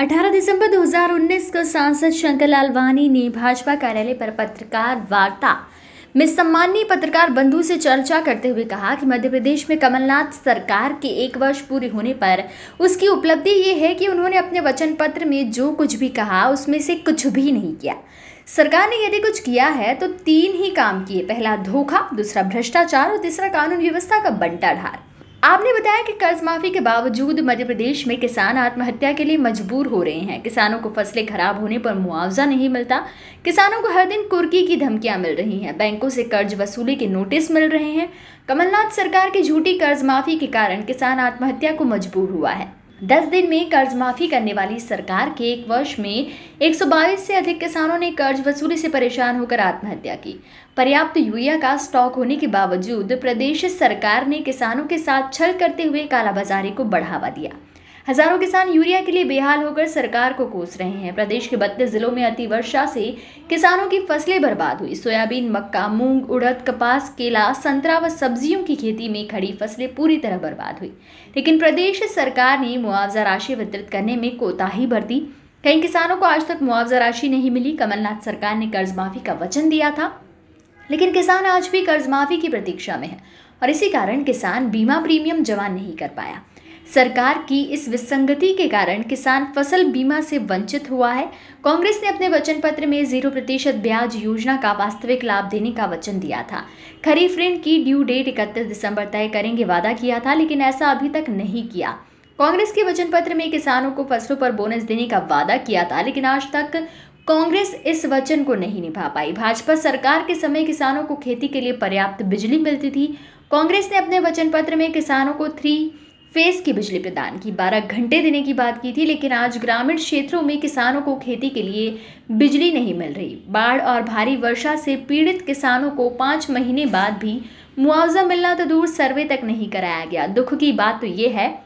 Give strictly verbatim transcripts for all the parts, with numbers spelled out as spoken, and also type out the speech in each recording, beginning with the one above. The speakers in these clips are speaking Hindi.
अठारह दिसंबर दो हज़ार उन्नीस को सांसद शंकर लालवानी ने भाजपा कार्यालय पर पत्रकार वार्ता में सम्मानीय पत्रकार बंधु से चर्चा करते हुए कहा कि मध्य प्रदेश में कमलनाथ सरकार के एक वर्ष पूरे होने पर उसकी उपलब्धि ये है कि उन्होंने अपने वचन पत्र में जो कुछ भी कहा उसमें से कुछ भी नहीं किया। सरकार ने यदि कुछ किया है तो तीन ही काम किए, पहला धोखा, दूसरा भ्रष्टाचार और तीसरा कानून व्यवस्था का बंटाढार। आपने बताया कि कर्ज माफी के बावजूद मध्य प्रदेश में किसान आत्महत्या के लिए मजबूर हो रहे हैं। किसानों को फसलें खराब होने पर मुआवजा नहीं मिलता, किसानों को हर दिन कुर्की की धमकियां मिल रही हैं, बैंकों से कर्ज वसूली के नोटिस मिल रहे हैं। कमलनाथ सरकार की झूठी कर्ज माफी के कारण किसान आत्महत्या को मजबूर हुआ है। दस दिन में कर्ज माफी करने वाली सरकार के एक वर्ष में एक सौ बाईस से अधिक किसानों ने कर्ज वसूली से परेशान होकर आत्महत्या की। पर्याप्त यूरिया का स्टॉक होने के बावजूद प्रदेश सरकार ने किसानों के साथ छल करते हुए कालाबाजारी को बढ़ावा दिया। हजारों किसान यूरिया के लिए बेहाल होकर सरकार को कोस रहे हैं। प्रदेश के बत्तीस जिलों में अति वर्षा से किसानों की फसलें बर्बाद हुई। सोयाबीन, मक्का, मूंग, उड़द, कपास, केला, संतरा व सब्जियों की खेती में खड़ी फसलें पूरी तरह बर्बाद हुई। लेकिन प्रदेश सरकार ने मुआवजा राशि वितरित करने में कोताही बरती। कई किसानों को आज तक मुआवजा राशि नहीं मिली। कमलनाथ सरकार ने कर्ज माफी का वचन दिया था, लेकिन किसान आज भी कर्ज माफी की प्रतीक्षा में है और इसी कारण किसान बीमा प्रीमियम जमा नहीं कर पाया। सरकार की इस विसंगति के कारण किसान फसल बीमा से वंचित हुआ है। कांग्रेस ने अपने वचन पत्र में जीरो प्रतिशत ब्याज योजना का वास्तविक लाभ देने का वचन दिया था। खरीफ ऋण की ड्यू डेट इकतीस दिसंबर तय करेंगे वादा किया था, लेकिन ऐसा अभी तक नहीं किया। कांग्रेस के वचन पत्र में किसानों को फसलों पर बोनस देने का वादा किया था, लेकिन आज तक कांग्रेस इस वचन को नहीं निभा पाई। भाजपा सरकार के समय किसानों को खेती के लिए पर्याप्त बिजली मिलती थी। कांग्रेस ने अपने वचन पत्र में किसानों को थ्री फेस की बिजली प्रदान की, बारह घंटे देने की बात की थी, लेकिन आज ग्रामीण क्षेत्रों में किसानों को खेती के लिए बिजली नहीं मिल रही। बाढ़ और भारी वर्षा से पीड़ित किसानों को पाँच महीने बाद भी मुआवजा मिलना तो दूर, सर्वे तक नहीं कराया गया। दुख की बात तो ये है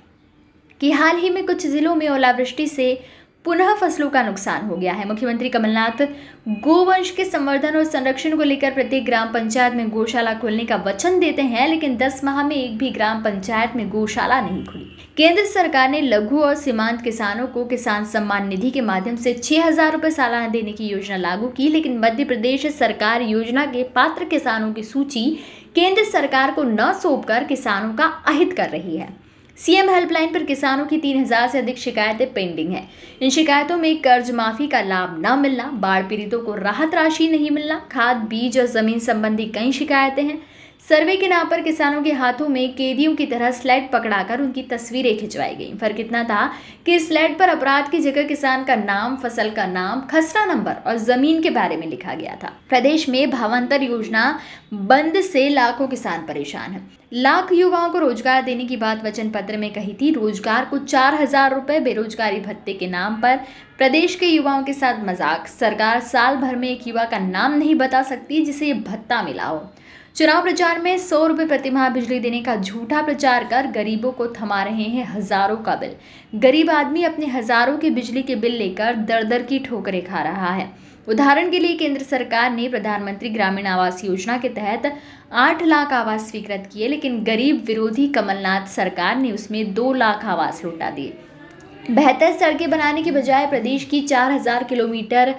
कि हाल ही में कुछ जिलों में ओलावृष्टि से पुनः फसलों का नुकसान हो गया है। मुख्यमंत्री कमलनाथ गोवंश के संवर्धन और संरक्षण को लेकर प्रत्येक ग्राम पंचायत में गौशाला खोलने का वचन देते हैं, लेकिन दस माह में एक भी ग्राम पंचायत में गौशाला नहीं खुली। केंद्र सरकार ने लघु और सीमांत किसानों को किसान सम्मान निधि के माध्यम से छह हजार रुपए सालाना देने की योजना लागू की, लेकिन मध्य प्रदेश सरकार योजना के पात्र किसानों की सूची केंद्र सरकार को न सौंपकर किसानों का अहित कर रही है। सीएम हेल्पलाइन पर किसानों की तीन हजार से अधिक शिकायतें पेंडिंग हैं। इन शिकायतों में कर्ज माफी का लाभ न मिलना, बाढ़ पीड़ितों को राहत राशि नहीं मिलना, खाद, बीज और जमीन संबंधी कई शिकायतें हैं। सर्वे के नाम पर किसानों के हाथों में कैदियों की तरह स्लेट पकड़ाकर उनकी तस्वीरें खिंचवाई गई। फर्क इतना था कि स्लेट पर अपराध की जगह किसान का नाम, फसल का नाम, खसरा नंबर और जमीन के बारे में लिखा गया था। प्रदेश में भावांतर योजना बंद से लाखों किसान परेशान हैं। लाख युवाओं को रोजगार देने की बात वचन पत्र में कही थी। रोजगार को चार हजार रुपए बेरोजगारी भत्ते के नाम पर प्रदेश के युवाओं के साथ मजाक। सरकार साल भर में एक युवा का नाम नहीं बता सकती जिसे ये भत्ता मिला हो। चुनाव प्रचार में सौ रुपए प्रतिमाह बिजली देने का झूठा प्रचार कर गरीबों को थमा रहे हैं हजारों का बिल। गरीब आदमी अपने हजारों के बिजली के बिल लेकर दर दर की ठोकरें खा रहा है। उदाहरण के लिए केंद्र सरकार ने प्रधानमंत्री ग्रामीण आवास योजना के तहत आठ लाख आवास स्वीकृत किए, लेकिन गरीब विरोधी कमलनाथ सरकार ने उसमें दो लाख आवास लौटा दिए। बेहतर सड़कें बनाने के बजाय प्रदेश की चार हजार किलोमीटर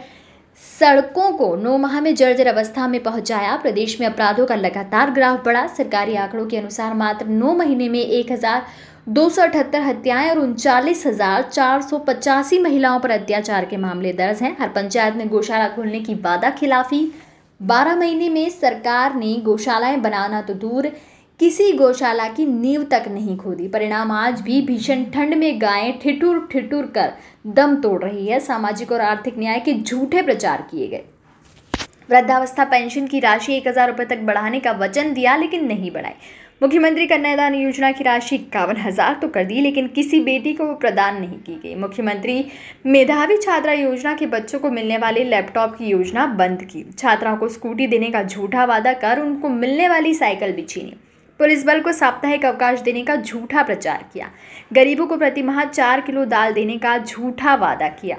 सड़कों को नौ माह में जर्जर अवस्था में पहुंचाया। प्रदेश में अपराधों का लगातार ग्राफ बढ़ा। सरकारी आंकड़ों के अनुसार मात्र नौ महीने में एक हजार दो सौ अठहत्तर हत्याएं और उनचालीस हजार चार सौ पचासी महिलाओं पर अत्याचार के मामले दर्ज हैं। हर पंचायत में गौशाला खोलने की वादा खिलाफी। बारह महीने में सरकार ने गौशालाएं बनाना तो दूर, किसी गौशाला की नींव तक नहीं खोदी। परिणाम आज भी भीषण ठंड में गायें ठिठुर ठिठुर कर दम तोड़ रही है। सामाजिक और आर्थिक न्याय के झूठे प्रचार किए गए। वृद्धावस्था पेंशन की राशि एक हजार रुपये तक बढ़ाने का वचन दिया, लेकिन नहीं बढ़ाई। मुख्यमंत्री कन्यादान योजना की राशि इक्यावन हजार तो कर दी, लेकिन किसी बेटी को प्रदान नहीं की गई। मुख्यमंत्री मेधावी छात्रा योजना के बच्चों को मिलने वाले लैपटॉप की योजना बंद की। छात्राओं को स्कूटी देने का झूठा वादा कर उनको मिलने वाली साइकिल भी छीनी। पुलिस बल को साप्ताहिक अवकाश देने का झूठा प्रचार किया। गरीबों को प्रतिमाह चार किलो दाल देने का झूठा वादा किया।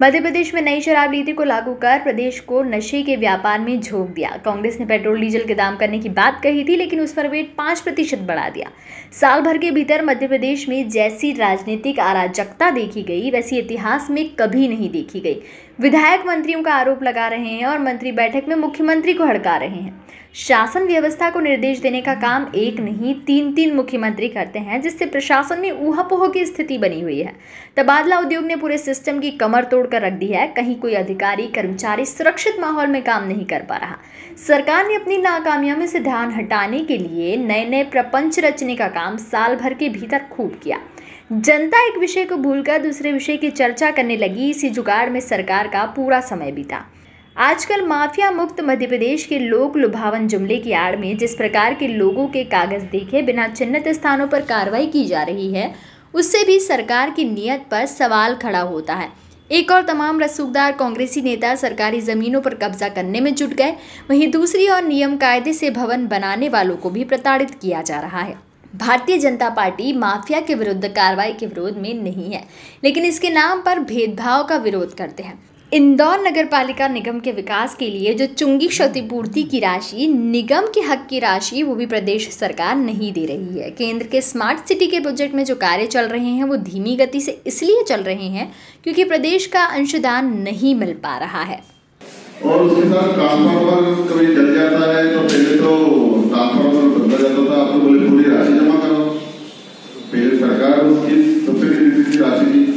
मध्य प्रदेश में नई शराब नीति को लागू कर प्रदेश को नशे के व्यापार में झोंक दिया। कांग्रेस ने पेट्रोल डीजल के दाम करने की बात कही थी, लेकिन उस पर वेट पाँच प्रतिशत बढ़ा दिया। साल भर के भीतर मध्य प्रदेश में जैसी राजनीतिक अराजकता देखी गई, वैसी इतिहास में कभी नहीं देखी गई। विधायक मंत्रियों का आरोप लगा रहे हैं और मंत्री बैठक में मुख्यमंत्री को हड़का रहे हैं। शासन व्यवस्था को निर्देश देने का काम एक नहीं तीन तीन मुख्यमंत्री करते हैं, जिससे प्रशासन में ऊहापोह की स्थिति बनी हुई है। तबादला उद्योग ने पूरे सिस्टम की कमर तोड़ कर रख दी है। कहीं कोई अधिकारी कर्मचारी सुरक्षित माहौल में काम नहीं कर पा रहा। सरकार ने अपनी नाकामयाबी से ध्यान हटाने के लिए नए नए प्रपंच रचने का काम साल भर के भीतर खूब किया। जनता एक विषय को भूलकर दूसरे विषय की चर्चा करने लगी। इसी जुगाड़ में सरकार का पूरा समय बीता। आजकल माफिया मुक्त मध्य प्रदेश के लोक लुभावन जुमले की आड़ में जिस प्रकार के लोगों के कागज देखे बिना चिन्हित स्थानों पर कार्रवाई की जा रही है, उससे भी सरकार की नीयत पर सवाल खड़ा होता है। एक और तमाम रसूखदार कांग्रेसी नेता सरकारी जमीनों पर कब्जा करने में जुट गए, वहीं दूसरी ओर नियम कायदे से भवन बनाने वालों को भी प्रताड़ित किया जा रहा है। भारतीय जनता पार्टी माफिया के विरुद्ध कार्रवाई के विरोध में नहीं है, लेकिन इसके नाम पर भेदभाव का विरोध करते हैं। इंदौर नगर पालिका निगम के विकास के लिए जो चुंगी क्षतिपूर्ति की राशि, निगम के हक की राशि, वो भी प्रदेश सरकार नहीं दे रही है। केंद्र के स्मार्ट सिटी के प्रोजेक्ट में जो कार्य चल रहे हैं वो धीमी गति से इसलिए चल रहे हैं क्योंकि प्रदेश का अंशदान नहीं मिल पा रहा है। और उसके साथ ट्रांसफार्मर कभी जल जाता है तो पहले तो ट्रांसफार्मर बदला जाता था, आपको बोले पूरी राशि जमा करो। पहले सरकार उसकी सब्सिडी देती थी राशि की,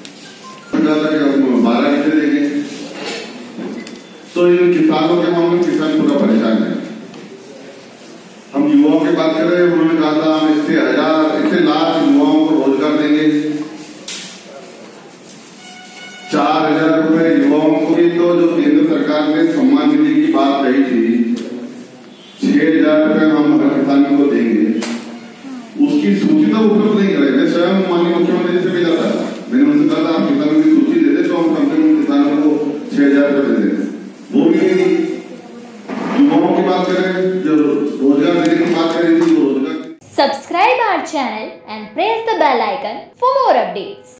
बारह घंटे देंगे। तो इन किसानों के मामले में किसान पूरा परेशान है। हम युवाओं की बात कर रहे हैं, उन्होंने कहा था हम इससे हजार इससे लाख युवाओं को रोजगार देंगे, चार हजार रुपए युवाओं को भी। तो जो केंद्र सरकार ने सम्मान निधि की बात कही थी, छह हजार रुपए हम हर किसान को देंगे, उसकी सूची तो उपलब्ध नहीं करे। मैं स्वयं माननीय मुख्यमंत्री से मिला था, मैंने उनसे कहा था आप किसानों की सूची दे दे तो हम कम से कम किसानों को छह हजार रुपए दे दें। वो भी युवाओं की बात करें, जो रोजगार देने की बात करें थी, वो रोजगार। Subscribe our channel and press the bell icon for more updates.